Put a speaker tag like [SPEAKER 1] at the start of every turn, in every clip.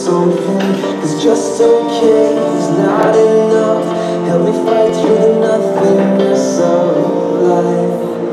[SPEAKER 1] something, 'cause just okay is not enough. Help me fight through the nothingness of life.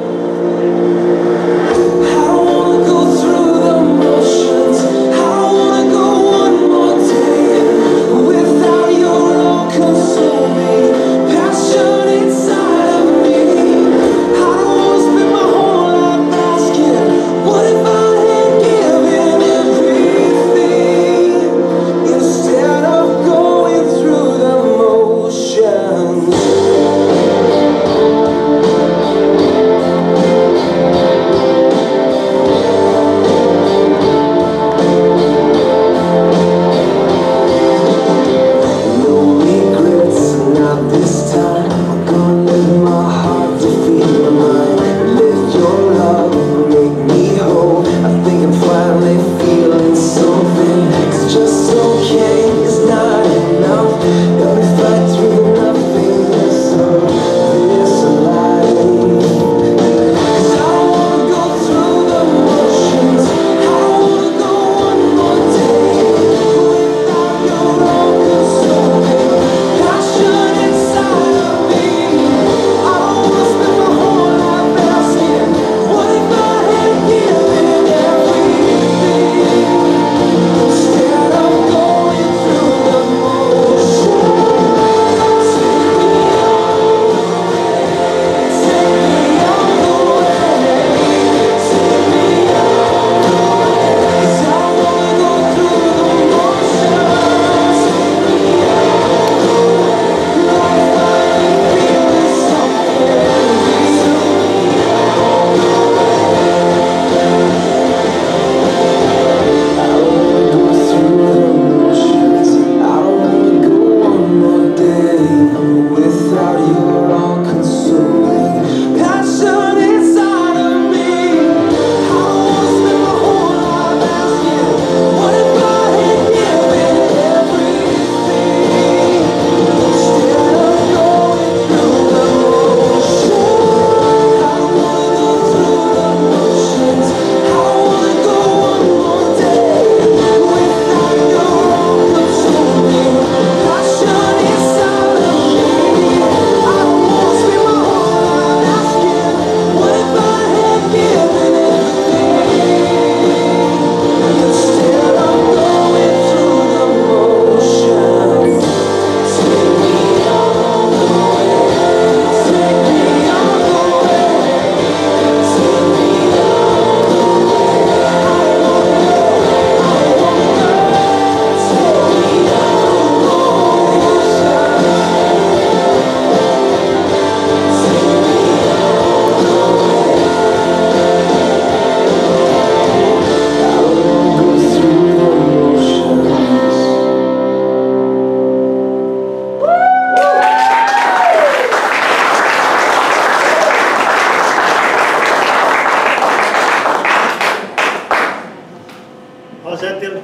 [SPEAKER 2] How's that, Dylan?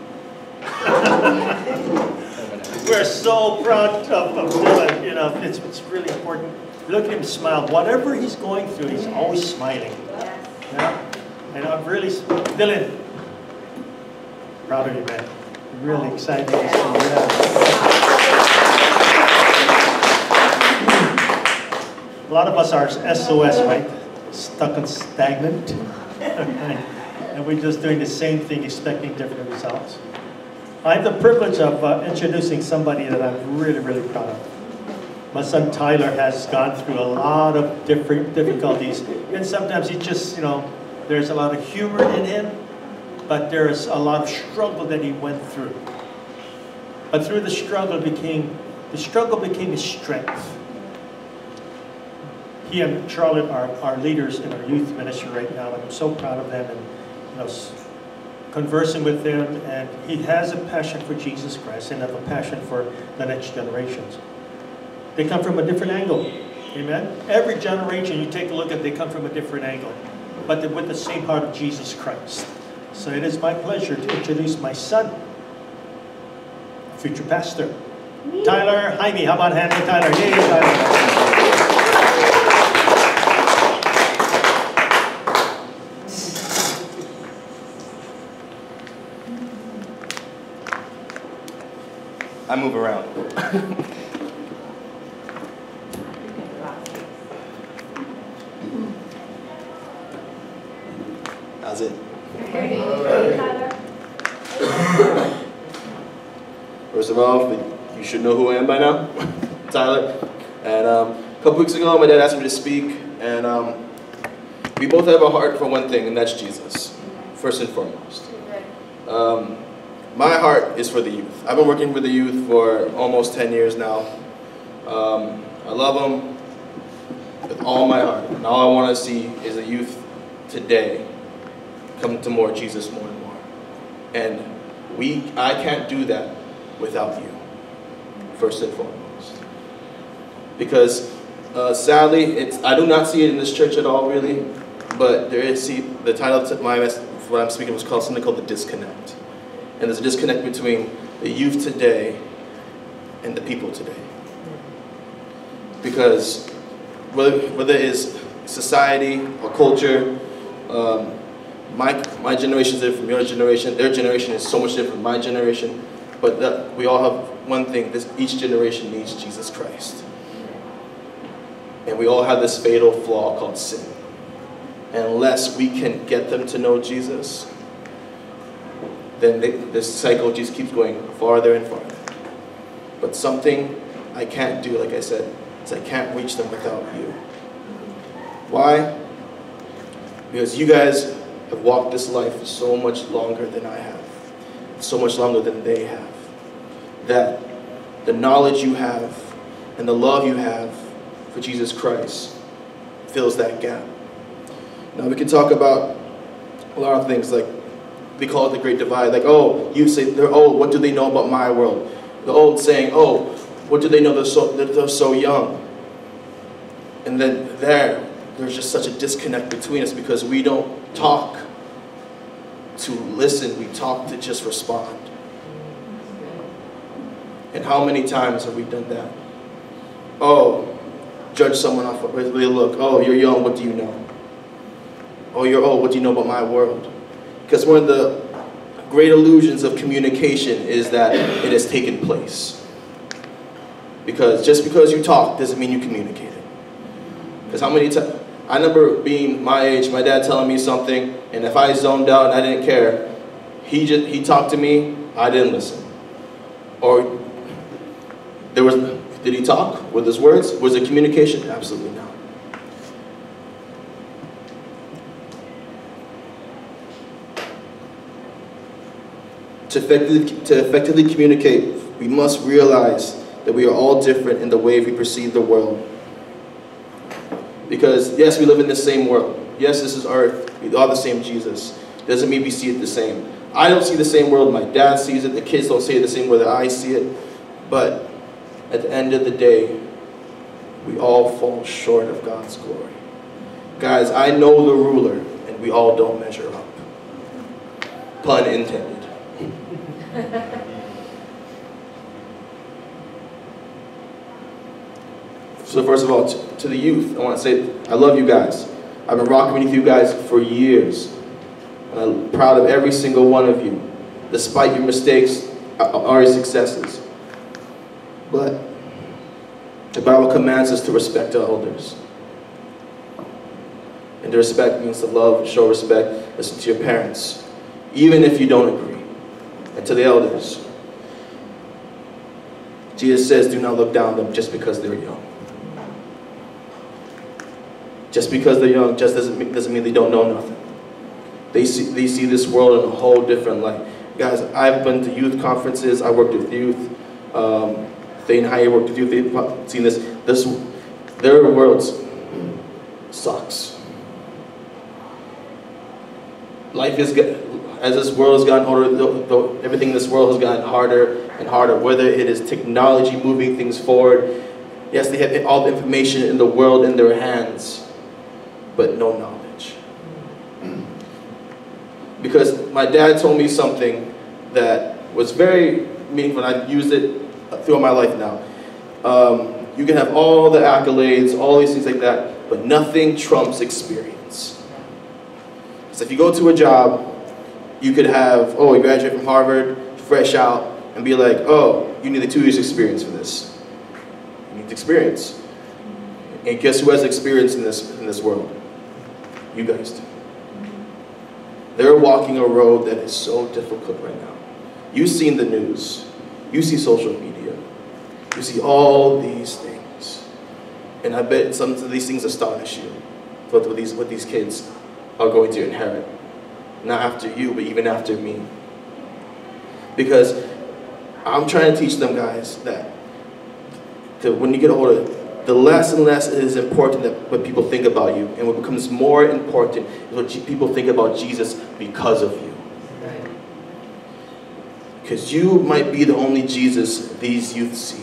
[SPEAKER 2] We're so proud of Dylan. You know, it's really important. Look at him smile. Whatever he's going through, he's always smiling. Yeah? And I'm really, Dylan, proud of you, man. Really excited to see you. A lot of us are SOS, right? Stuck and stagnant. And we're just doing the same thing, expecting different results. I have the privilege of introducing somebody that I'm really, really proud of. My son Tyler has gone through a lot of different difficulties. And sometimes he just, you know, there's a lot of humor in him, but there's a lot of struggle that he went through. But through the struggle became his strength. He and Charlotte are our leaders in our youth ministry right now, and I'm so proud of them, and you know, conversing with them. And he has a passion for Jesus Christ and have a passion for the next generations. They come from a different angle, amen. Every generation you take a look at, they come from a different angle, but they're with the same heart of Jesus Christ. So it is my pleasure to introduce my son, future pastor, Tyler Jaime. How about hand to Tyler? Yay, Tyler.
[SPEAKER 3] I move around. That's it. First of all, you should know who I am by now, Tyler. And a couple weeks ago, my dad asked me to speak, and we both have a heart for one thing, and that's Jesus, first and foremost. My heart is for the youth. I've been working with the youth for almost 10 years now. I love them with all my heart, and all I want to see is the youth today come to more Jesus more and more. And I can't do that without you, first and foremost. Because sadly, I do not see it in this church at all, really. But there is, the title of what I'm speaking was called something called The Disconnect. And there's a disconnect between the youth today and the people today. Because whether it is society or culture, my generation is different from your generation. Their generation is so much different from my generation. But we all have one thing, each generation needs Jesus Christ. And we all have this fatal flaw called sin. And unless we can get them to know Jesus, then this cycle just keeps going farther and farther. But something I can't do, like I said, is I can't reach them without you. Why? Because you guys have walked this life so much longer than I have, so much longer than they have, that the knowledge you have and the love you have for Jesus Christ fills that gap. Now we can talk about a lot of things, like we call it the Great Divide. Like, oh, you say, oh, what do they know about my world? The old saying, oh, what do they know? They're so young. And then there's just such a disconnect between us because we don't talk to listen, we talk to just respond. And how many times have we done that? Oh, judge someone off of their look. Oh, you're young, what do you know? Oh, you're old, what do you know about my world? Because one of the great illusions of communication is that it has taken place. Because just because you talk doesn't mean you communicated. Because how many times, I remember being my age, my dad telling me something, and if I zoned out and I didn't care, he talked to me, I didn't listen. Or did he talk with his words? Was it communication? Absolutely not. To effectively communicate, we must realize that we are all different in the way we perceive the world. Because yes, we live in the same world. Yes, this is earth. We are the same Jesus. Doesn't mean we see it the same. I don't see the same world my dad sees it. The kids don't see it the same way that I see it. But at the end of the day, we all fall short of God's glory. Guys, I know the ruler, and we all don't measure up. Pun intended. So first of all, to the youth, I want to say, I love you guys. I've been rocking with you guys for years. And I'm proud of every single one of you, despite your mistakes or your successes. But the Bible commands us to respect our elders. And to respect means to love, show respect, listen to your parents, even if you don't agree. And to the elders, Jesus says, do not look down on them just because they're young. Just because they're young just doesn't mean they don't know nothing. They see this world in a whole different light. Guys, I've been to youth conferences. I worked with youth. Thane High worked with youth. They've seen this. Their world sucks. Life is good. As this world has gotten older, everything in this world has gotten harder and harder. Whether it is technology moving things forward, yes, they have all the information in the world in their hands, but no knowledge. Because my dad told me something that was very meaningful, and I've used it throughout my life now. You can have all the accolades, all these things like that, but nothing trumps experience. So if you go to a job, you could have, oh, you graduate from Harvard, fresh out, and be like, oh, you need a 2 years experience for this. You need experience. And guess who has experience in this world? You guys do. They're walking a road that is so difficult right now. You've seen the news. You see social media. You see all these things. And I bet some of these things astonish you. What these kids are going to inherit. Not after you, but even after me. Because I'm trying to teach them, guys, that when you get older, the less and less it is important that what people think about you. And what becomes more important is what people think about Jesus because of you. Because you might be the only Jesus these youth see.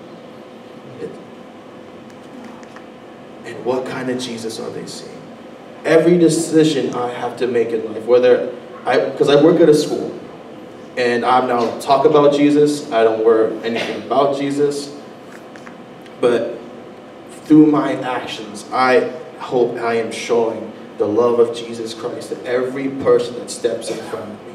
[SPEAKER 3] And what kind of Jesus are they seeing? Every decision I have to make in life, because I work at a school, and I now talk about Jesus, I don't worry anything about Jesus, but through my actions, I hope I am showing the love of Jesus Christ to every person that steps in front of me.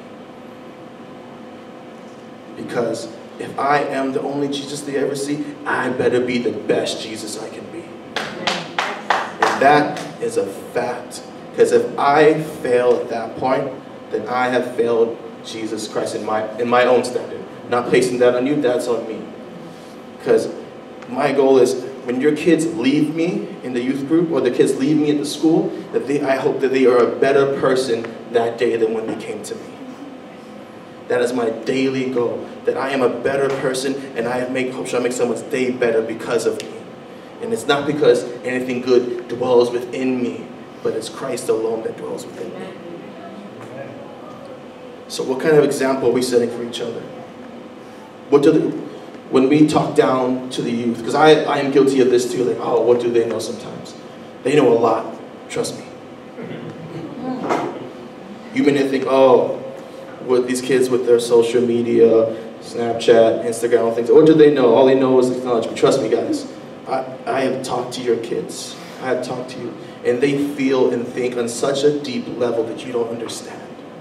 [SPEAKER 3] Because if I am the only Jesus they ever see, I better be the best Jesus I can be. And that is a fact. Because if I fail at that point, then I have failed Jesus Christ in my own standard. Not placing that on you, that's on me. Because my goal is, when your kids leave me in the youth group, or the kids leave me at the school, I hope that they are a better person that day than when they came to me. That is my daily goal, that I am a better person, and I hope I make someone's day better because of me. And it's not because anything good dwells within me, but it's Christ alone that dwells within me. So what kind of example are we setting for each other? When we talk down to the youth, because I am guilty of this too, like, oh, what do they know sometimes? They know a lot, trust me. You may think, oh, with these kids with their social media, Snapchat, Instagram, things, what do they know? All they know is technology. But trust me, guys, I have talked to your kids. I have talked to you, and they feel and think on such a deep level that you don't understand.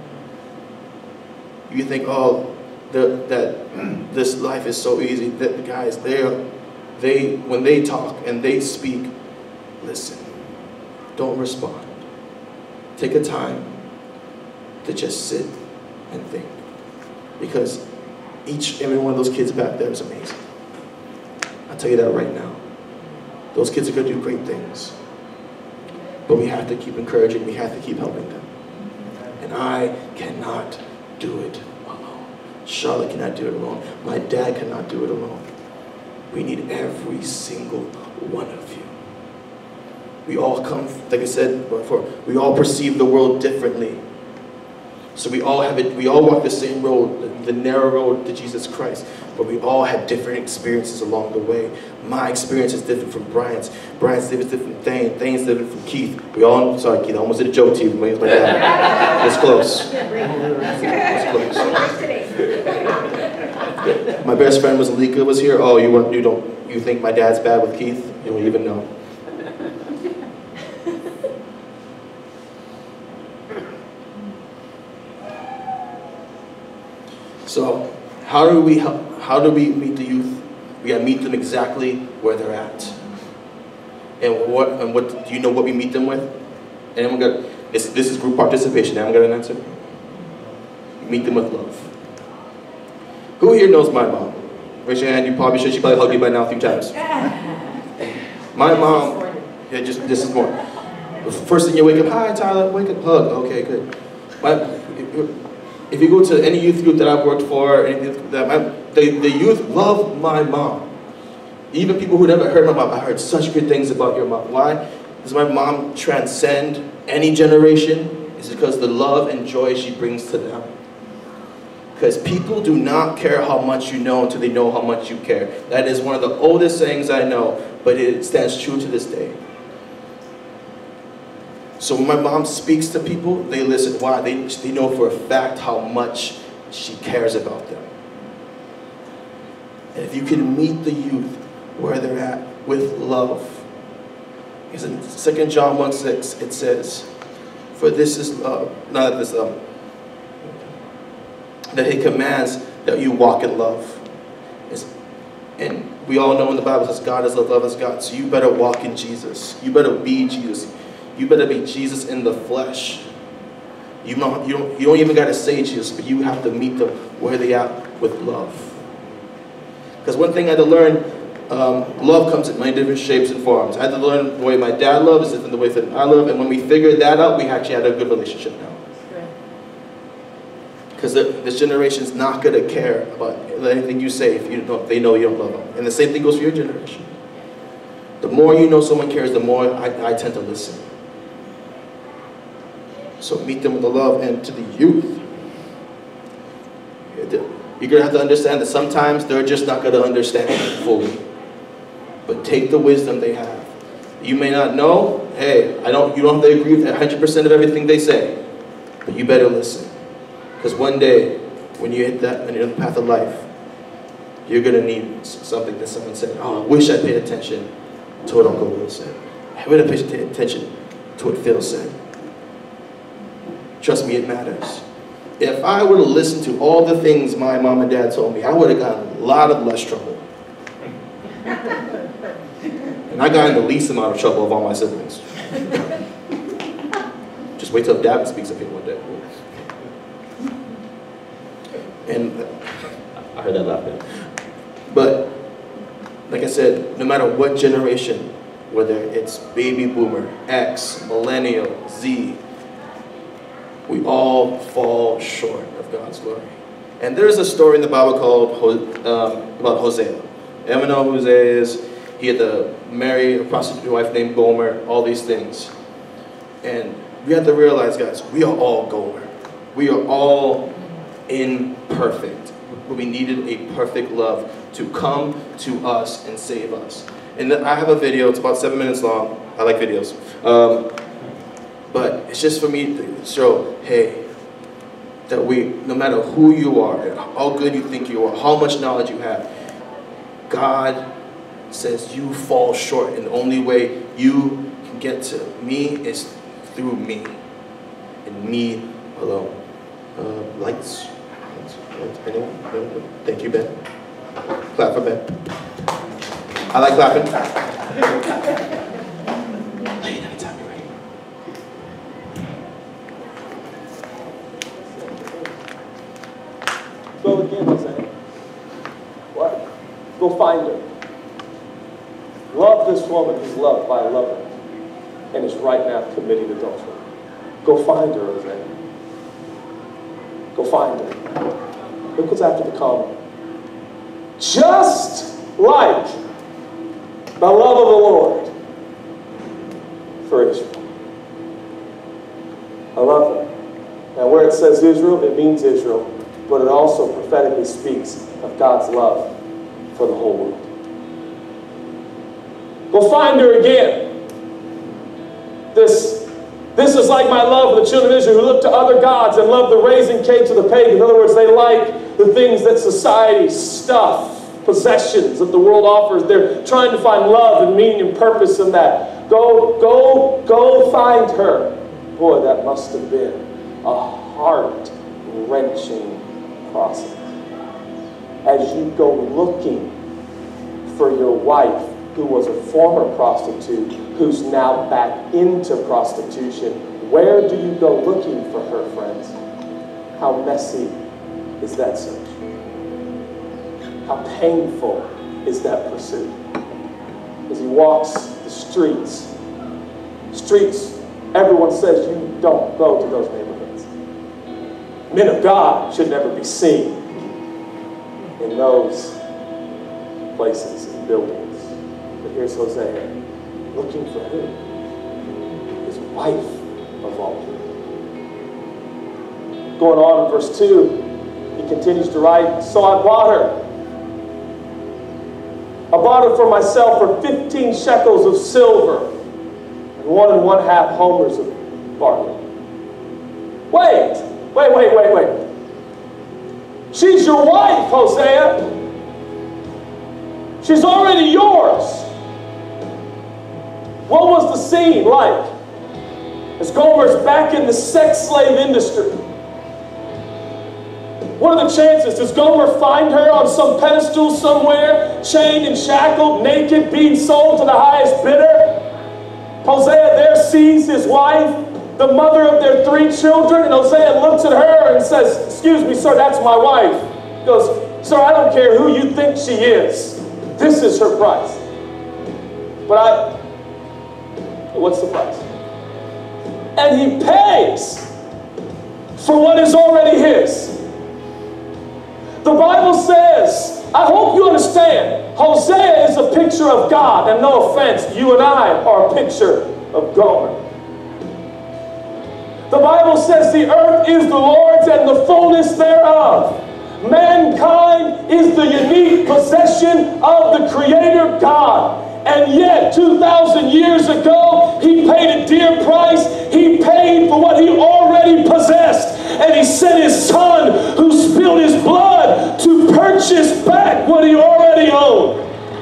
[SPEAKER 3] You think, oh, that this life is so easy. That guys, when they talk and they speak, listen. Don't respond. Take a time to just sit and think, because every one of those kids back there is amazing. I'll tell you that right now. Those kids are going to do great things, but we have to keep encouraging. We have to keep helping them. And I cannot do it alone. Charlotte cannot do it alone. My dad cannot do it alone. We need every single one of you. We all come, like I said before, we all perceive the world differently. So we all walk the same road, the narrow road to Jesus Christ, but we all have different experiences along the way. My experience is different from Brian's. Brian's is different from Thane. Thane's different from Keith. Sorry Keith, I almost did a joke to you. My dad. It's close. It's close. My best friend was Alika was here. Oh, you think my dad's bad with Keith? You don't even know. So, how do we meet the youth? We gotta meet them exactly where they're at. And what do you know what we meet them with? And this is group participation. Anyone got an answer? We meet them with love. Who here knows my mom? Raise your hand. She probably hugged you by now a few times. My mom, this is more. First thing you wake up, hi Tyler, wake up, hug. Okay, good. If you go to any youth group that I've worked for, the youth love my mom. Even people who never heard my mom, I heard such good things about your mom. Why? Does my mom transcend any generation? It's because the love and joy she brings to them. Because people do not care how much you know until they know how much you care. That is one of the oldest sayings I know, but it stands true to this day. So when my mom speaks to people, they listen. Why? They know for a fact how much she cares about them. And if you can meet the youth where they're at with love. Because in 2 John 1:6 it says, for this is love, that he commands that you walk in love. And we all know in the Bible says God is love, love is God. So you better walk in Jesus. You better be Jesus. You better be Jesus in the flesh. You don't even got to say Jesus, but you have to meet them where they are with love. Because one thing I had to learn, love comes in many different shapes and forms. I had to learn the way my dad loves is different than the way that I love. And when we figured that out, we actually had a good relationship now. Because this generation is not going to care about anything you say if they know you don't love them. And the same thing goes for your generation. The more you know someone cares, the more I tend to listen. So meet them with the love. And to the youth, you're going to have to understand that sometimes they're just not going to understand fully. But take the wisdom they have. You may not know, hey, you don't have to agree with 100% of everything they say. But you better listen. Because one day, when you hit that, when you're on the path of life, you're going to need something that someone said, oh, I wish I paid attention to what Uncle Will said. I would have paid attention to what Phil said. Trust me, it matters. If I would have listened to all the things my mom and dad told me, I would have gotten a lot of less trouble. And I got in the least amount of trouble of all my siblings. Just wait till Dad speaks up here one day. And I heard that laughing. But, like I said, no matter what generation, whether it's baby boomer, X, millennial, Z, we all fall short of God's glory. And there's a story in the Bible called about Hosea. Everyone know who Hosea is? He had to marry a prostitute wife named Gomer, all these things. And we have to realize, guys, we are all Gomer. We are all imperfect. But we needed a perfect love to come to us and save us. And I have a video, it's about 7 minutes long. I like videos. But it's just for me to show, hey, that no matter who you are, how good you think you are, how much knowledge you have, God says you fall short, and the only way you can get to me is through me, and me alone. Lights? Anyone? Thank you, Ben. Clap for Ben. I like clapping. Lay it anytime you're ready.
[SPEAKER 4] Go again, Hosea. What? Go find her. Love this woman who's loved by a lover and is right now committing adultery. Go find her, Hosea. Go find her. Look what's after the comma. Just like the love of the Lord for Israel. I love that. Now where it says Israel, it means Israel, but it also prophetically speaks of God's love for the whole world. Go find her again. This is like my love of the children of Israel who look to other gods and love the raising cakes of the pagan. In other words, they like the things that society, stuff, possessions that the world offers. They're trying to find love and meaning and purpose in that. Go find her. Boy, that must have been a heart-wrenching process. As you go looking for your wife, who was a former prostitute, who's now back into prostitution, where do you go looking for her, friends? How messy is that search? How painful is that pursuit? As he walks the streets, everyone says you don't go to those neighborhoods. Men of God should never be seen in those places and buildings. But here's Hosea looking for who? His wife of all people. Going on in verse 2, he continues to write, so I bought her. I bought her for myself for 15 shekels of silver and 1 1/2 homers of barley. Wait. She's your wife, Hosea. She's already yours. What was the scene like as Gomer's back in the sex slave industry? What are the chances? Does Gomer find her on some pedestal somewhere, chained and shackled, naked, being sold to the highest bidder? Hosea there sees his wife, the mother of their 3 children, and Hosea looks at her and says, "Excuse me, sir, that's my wife." He goes, "Sir, I don't care who you think she is. This is her price." What's the price? And he pays for what is already his. The Bible says, I hope you understand, Hosea is a picture of God, and no offense, you and I are a picture of Gomer. The Bible says the earth is the Lord's and the fullness thereof. Mankind is the unique possession of the Creator God. And yet, 2,000 years ago, He paid a dear price. He paid for what He already possessed. And He sent His Son, who spilled His blood, to purchase back what He already owned.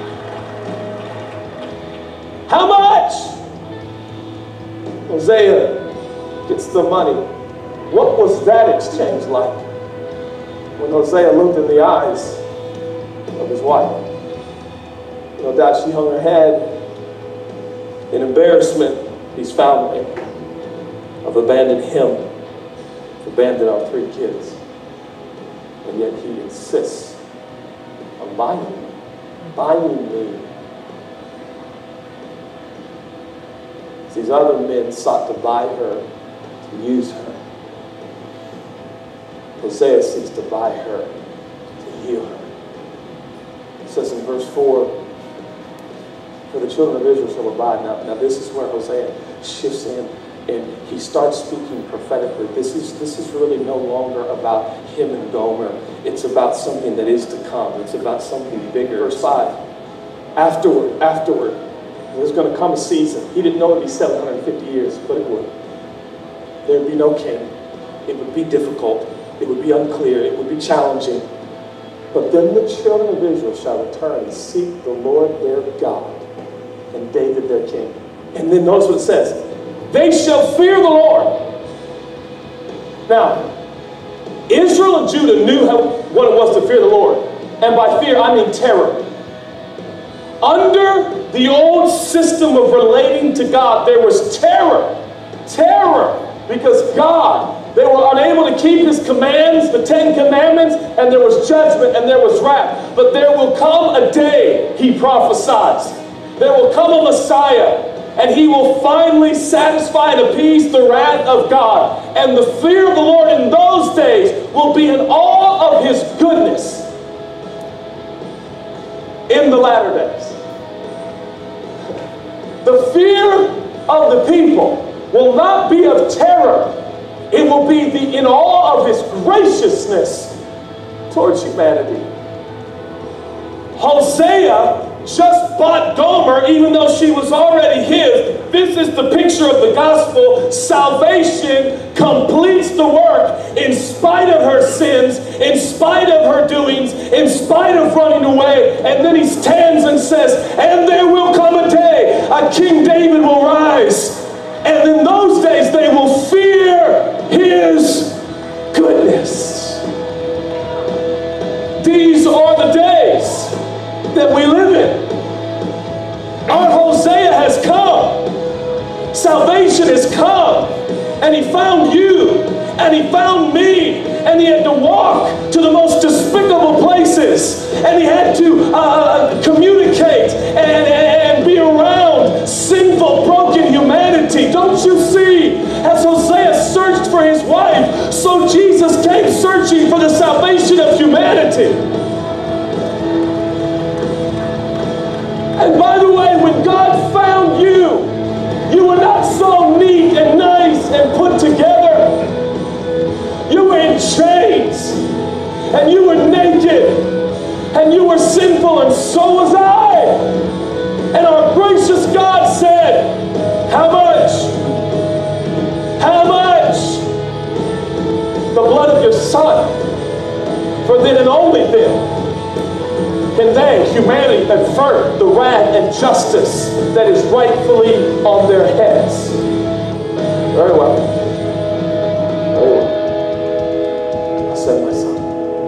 [SPEAKER 4] How much? Hosea gets the money. What was that exchange like? When Hosea looked in the eyes of his wife, no doubt she hung her head in embarrassment. He's found me. I've abandoned him. I've abandoned our 3 kids. And yet he insists on buying me. These other men sought to buy her, to use her. Hosea seeks to buy her, to heal her. It says in verse 4, "For the children of Israel shall abide." Now this is where Hosea shifts in, and he starts speaking prophetically. This is really no longer about him and Gomer. It's about something that is to come. It's about something bigger. Verse 5, afterward, there's going to come a season. He didn't know it would be 750 years, but it would. There would be no king. It would be difficult. It would be unclear. It would be challenging. But then the children of Israel shall return and seek the Lord their God and David their king. And then notice what it says. They shall fear the Lord. Now, Israel and Judah knew what it was to fear the Lord. And by fear, I mean terror. Under the old system of relating to God, there was terror. Terror. Because God, they were unable to keep His commands, the 10 commandments, and there was judgment and there was wrath. But there will come a day, He prophesies. There will come a Messiah, and He will finally satisfy and appease the wrath of God. And the fear of the Lord in those days will be in awe of His goodness in the latter days. The fear of the people will not be of terror. It will be in awe of His graciousness towards humanity. Hosea just bought Gomer, even though she was already his. This is the picture of the gospel. Salvation completes the work in spite of her sins, in spite of her doings, in spite of running away. And then he stands and says, and there will come a day, a King David will rise. And in those days they will fear His goodness. These are the days that we live in. Our Hosea has come. Salvation has come. And He found you. And He found me. And He had to walk to the most despicable places. And He had to communicate and be around sinful, broken humanity. Don't you see? As Hosea searched for his wife, so Jesus came searching for the salvation of humanity. And by the way, when God found you, you were not so neat and nice and put together. You were in chains, and you were naked, and you were sinful, and so was I. And our gracious God said, how much? How much? The blood of your Son. For then and only then can they, humanity, avert the wrath and justice that is rightfully on their heads. Very well. Very well. I send my Son.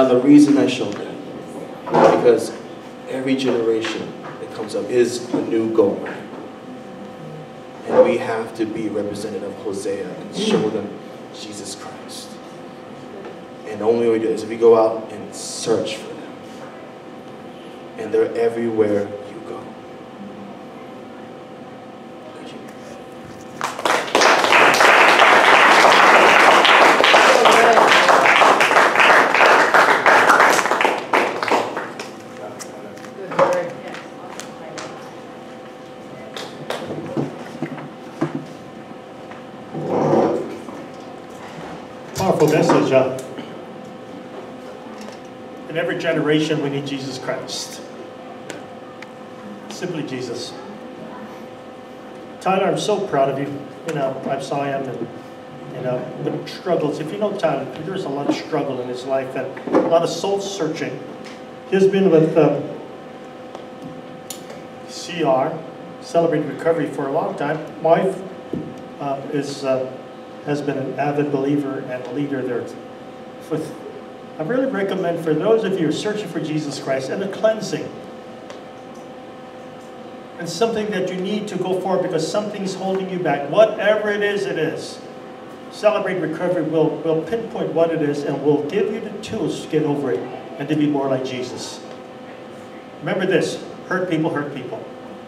[SPEAKER 3] the reason I showed that, because every generation that comes up is a new Gomer. And we have to be representative of Hosea and show them Jesus Christ. And the only way we do it is if we go out and search for them. And they're everywhere you go. Thank you.
[SPEAKER 2] Powerful message. In every generation, we need Jesus Christ. Simply Jesus. Tyler, I'm so proud of you. You know, I saw him and, you know, the struggles. If you know Tyler, there's a lot of struggle in his life and a lot of soul searching. He's been with CR, Celebrate Recovery, for a long time. Wife has been an avid believer and a leader there. I really recommend for those of you who are searching for Jesus Christ and a cleansing, and something that you need to go for because something's holding you back, whatever it is. Celebrate Recovery will pinpoint what it is and will give you the tools to get over it and to be more like Jesus. Remember this, hurt people hurt people.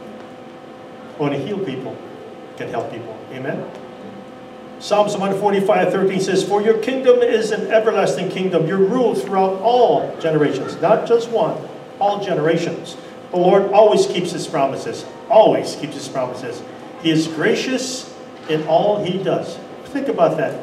[SPEAKER 2] Only heal people can help people. Amen? Psalms 145:13 says, "For your kingdom is an everlasting kingdom. Your rule throughout all generations." Not just one, all generations. The Lord always keeps His promises. Always keeps His promises. He is gracious in all He does. Think about that.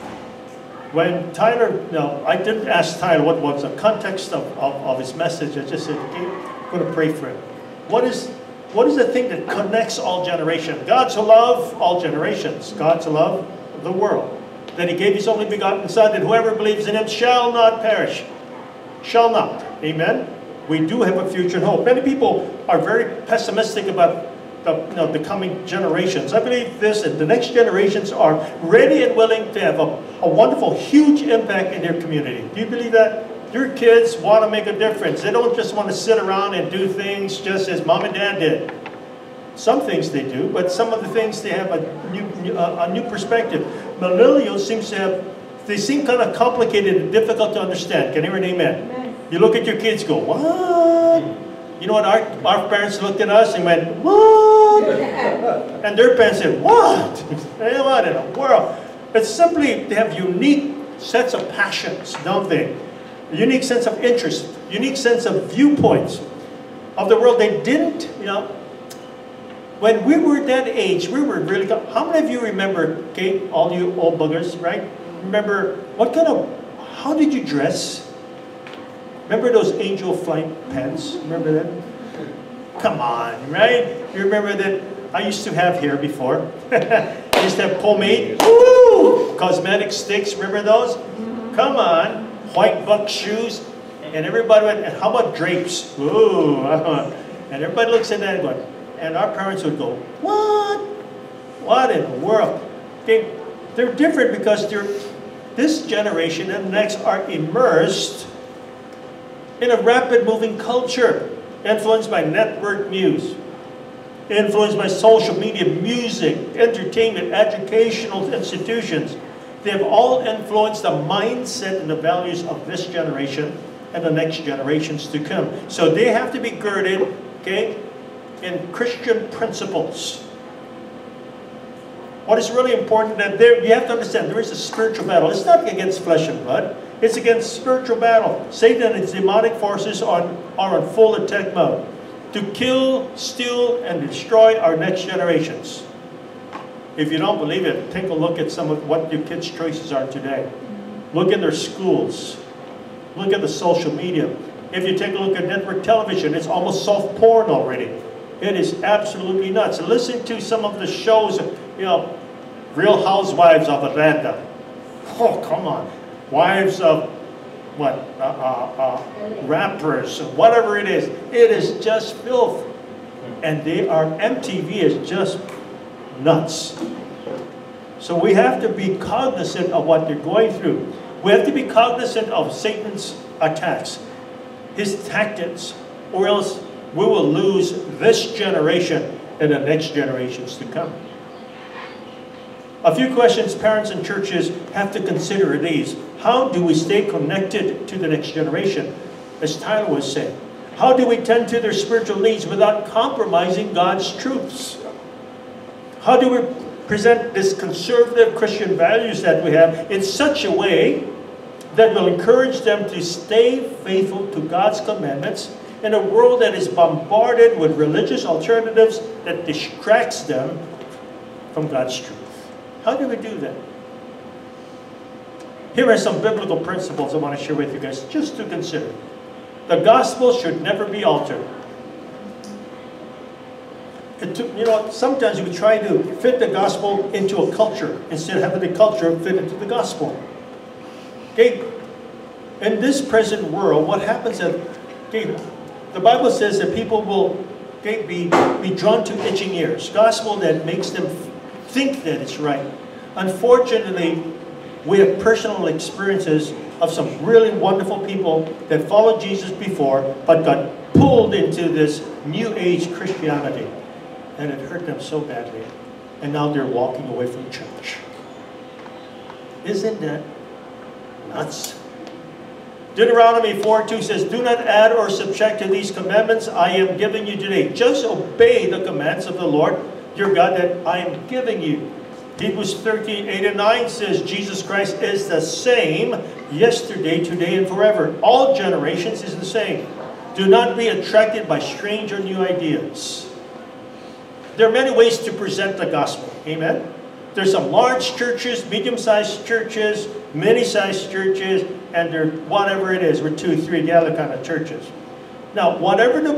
[SPEAKER 2] When Tyler, I didn't ask Tyler what was the context of his message. I just said, okay, I'm going to pray for him. What is the thing that connects all generations? God so loved all generations. God so loved the world, that He gave His only begotten Son, that whoever believes in Him shall not perish. Shall not. Amen? We do have a future and hope. Many people are very pessimistic about the coming generations. I believe this, and the next generations are ready and willing to have a wonderful, huge impact in their community. Do you believe that? Your kids want to make a difference. They don't just want to sit around and do things just as mom and dad did. Some things they do, but some of the things they have a new perspective. Millennials they seem kind of complicated and difficult to understand. Can you hear an amen? Amen. You look at your kids, go, what? You know what? Our parents looked at us and went, what? And their parents said, what? What in the world? It's simply they have unique sets of passions, don't they? A unique sense of interest, unique sense of viewpoints of the world. They didn't, when we were that age, we were really, how many of you remember, okay, all you old buggers, right? Remember, how did you dress? Remember those Angel Flight pants? Remember that? Come on, right? You remember that I used to have hair before. I used to have pomade. Woo! Cosmetic sticks, remember those? Come on. White buck shoes. And everybody went, and how about drapes? Ooh. And everybody looks at that and going, and our parents would go, what? What in the world? Okay, they're different because this generation and the next are immersed in a rapid moving culture, influenced by network news, influenced by social media, music, entertainment, educational institutions. They have all influenced the mindset and the values of this generation and the next generations to come. So they have to be girded, okay, in Christian principles. What is really important that you have to understand, there is a spiritual battle. It's not against flesh and blood. It's against spiritual battle. Satan and his demonic forces are on full attack mode to kill, steal, and destroy our next generations. If you don't believe it, take a look at some of what your kids' choices are today. Look at their schools. Look at the social media. If you take a look at network television, it's almost soft porn already. It is absolutely nuts. Listen to some of the shows, Real Housewives of Atlanta. Oh, come on. Wives of what? Rappers, whatever it is just filth. And MTV is just nuts. So we have to be cognizant of what they're going through. We have to be cognizant of Satan's attacks, his tactics, or else we will lose this generation and the next generations to come. A few questions parents and churches have to consider are these. How do we stay connected to the next generation? As Tyler was saying, how do we tend to their spiritual needs without compromising God's truths? How do we present this conservative Christian values that we have in such a way that will encourage them to stay faithful to God's commandments in a world that is bombarded with religious alternatives that distracts them from God's truth? How do we do that? Here are some biblical principles I want to share with you guys just to consider. The gospel should never be altered. Sometimes we try to fit the gospel into a culture instead of having the culture fit into the gospel. Okay, in this present world, what happens is, the Bible says that people will be drawn to itching ears. Gospel that makes them think that it's right. Unfortunately, we have personal experiences of some really wonderful people that followed Jesus before, but got pulled into this New Age Christianity. And it hurt them so badly. And now they're walking away from church. Isn't that nuts? Deuteronomy 4:2 says, do not add or subtract to these commandments I am giving you today. Just obey the commands of the Lord your God that I am giving you. Hebrews 13:8-9 says, Jesus Christ is the same yesterday, today, and forever. All generations is the same. Do not be attracted by strange or new ideas. There are many ways to present the gospel. Amen? There's some large churches, medium-sized churches, many-sized churches, and there, whatever it is, we're 2, 3 gather kind of churches. Now, whatever the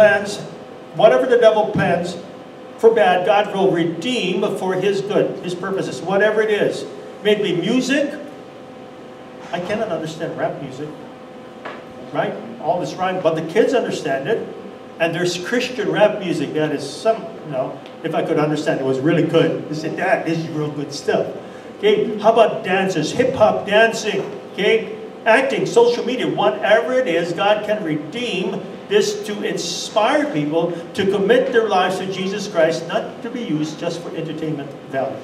[SPEAKER 2] devil plans for bad, God will redeem for his good, his purposes, whatever it is. Maybe music. I cannot understand rap music, right? All this rhyme, but the kids understand it. And there's Christian rap music that is if I could understand it, was really good. They said, Dad, this is real good stuff. Okay, how about dances, hip-hop dancing, okay, acting, social media, whatever it is, God can redeem this to inspire people to commit their lives to Jesus Christ, not to be used just for entertainment value.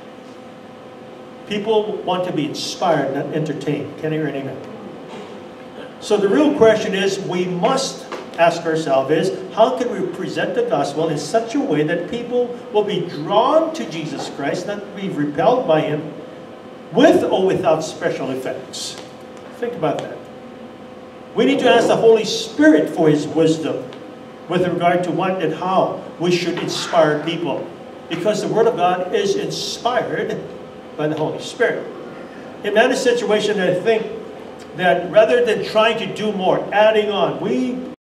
[SPEAKER 2] People want to be inspired, not entertained. Can I hear an amen? So the real question is, we must ask ourselves is, how can we present the gospel in such a way that people will be drawn to Jesus Christ, not be repelled by him, with or without special effects? Think about that. We need to ask the Holy Spirit for his wisdom with regard to what and how we should inspire people. Because the Word of God is inspired by the Holy Spirit. In that situation, I think that rather than trying to do more, adding on, we